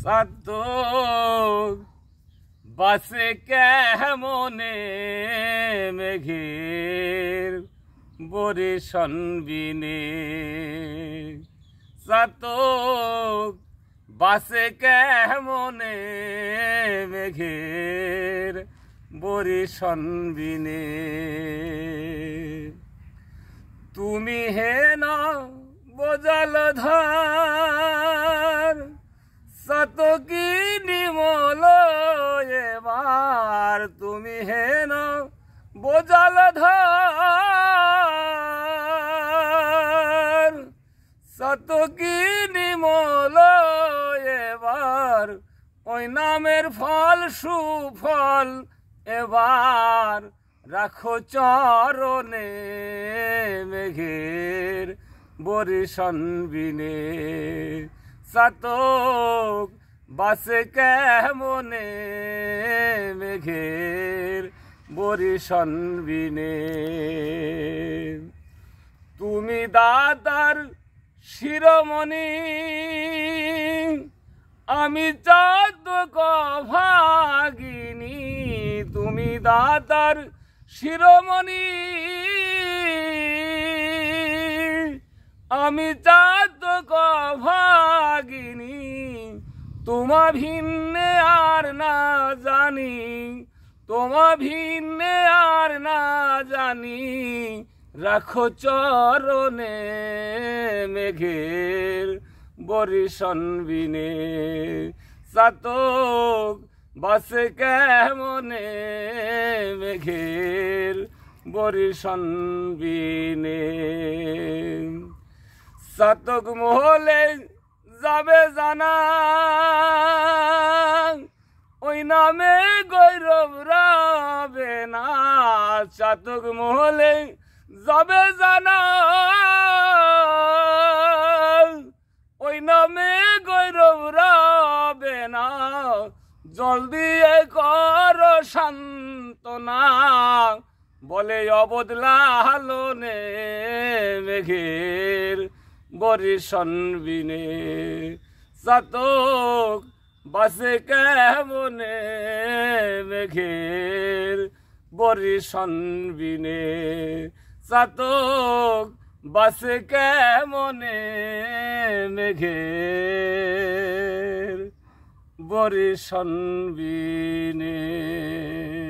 চাতক বাসে কেমনে মেঘের বরিশন বিনে চাতক বাসে কেমনে মেঘের বরিশন বিনে তুমি হেন বোজাল ধার চাতকি নিমল এবার তুমি হেন বোজাল ধার চাতকি নিমল এবার ওই নামের ফল সুফল এবার রাখো চরণে মেঘের বরিশন বিনে চাতক বাসে কেমনে মেঘের বরিশন বিনে তুমি দাদার শিরোমণি আমি চাতক ভাগিনী তুমি দাদার শিরোমণি আমি চাতক ভাগিনী তোমা ভিন্নে আর না জানি তোমা ভিন্নে আর না জানি রাখো চরণে মেঘের বরিশন বিনে চাতক বাসে কেমনে মেঘের বরিশন বিনে চাতক মহলে যাবে জানা ওই নামে গৌরব রাবে না চাতক মহলে যাবে জানা ওই নামে গৌরব রাবে না জল দিয়ে কর সান্ত্বনা বলে অবদলা হালনে মেঘের বরিশন বিনে চাতক বাসে কেমনে মেঘের বরিশন বিনে চাতক বাসে কেমনে মেঘের বরিশন বিনে।